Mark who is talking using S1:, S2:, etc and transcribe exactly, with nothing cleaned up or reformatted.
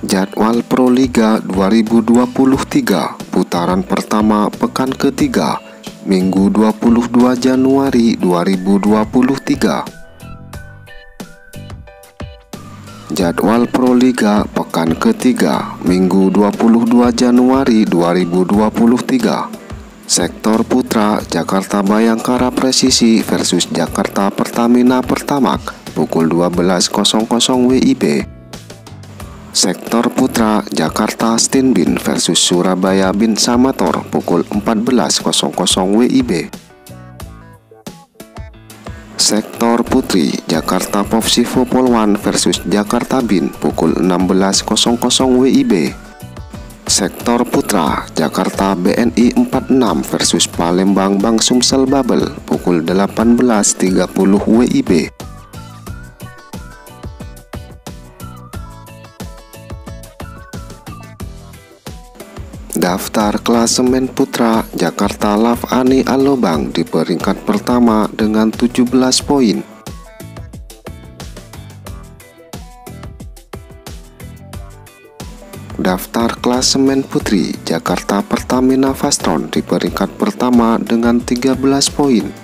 S1: Jadwal Proliga dua ribu dua puluh tiga putaran pertama pekan ketiga Minggu dua puluh dua Januari dua ribu dua puluh tiga. Jadwal Proliga pekan ketiga Minggu dua puluh dua Januari dua ribu dua puluh tiga. Sektor Putra Jakarta Bayangkara Presisi versus Jakarta Pertamina Pertamax pukul dua belas W I B. Sektor Putra Jakarta Stinbin versus Surabaya Bin Samator pukul empat belas W I B. Sektor Putri Jakarta Popsivo Polwan versus Jakarta Bin pukul enam belas W I B. Sektor Putra Jakarta B N I empat puluh enam versus Palembang Bang Sumsel Babel pukul delapan belas tiga puluh W I B. Daftar klasemen putra Jakarta Love Ani Alobang di peringkat pertama dengan tujuh belas poin. Daftar klasemen putri Jakarta Pertamina Fastron di peringkat pertama dengan tiga belas poin.